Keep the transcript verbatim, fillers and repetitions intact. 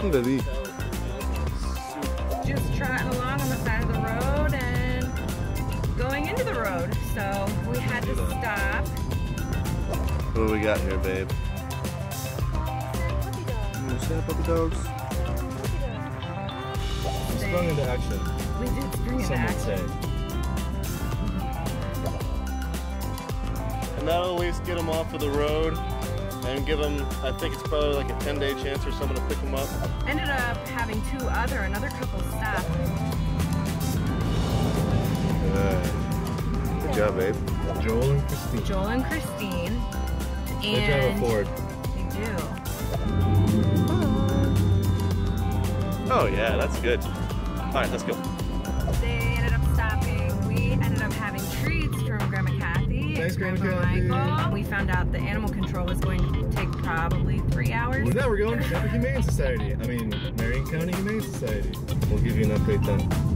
Baby. Just trotting along on the side of the road and going into the road. So we had to stop. What do we got here, babe? You see that, puppy dogs? We sprung into action. We did spring into Some would action. say. And that'll at least get them off of the road and give them, I think it's probably like a ten day chance for someone to pick them up. Ended up having two other, another couple stop. Good. Good job, babe. Joel and Kirstin. Joel and Kirstin. They drive a And Ford. they do. Oh yeah, that's good. All right, let's go. They ended up stopping. We ended up having treats from Grandma Kathy Thanks, and Grandpa Grandma Kathy. Michael. We found out the animal control was going to take probably three hours. Well, now we're going to the Humane Society. I mean, Marion County Humane Society. We'll give you an update then.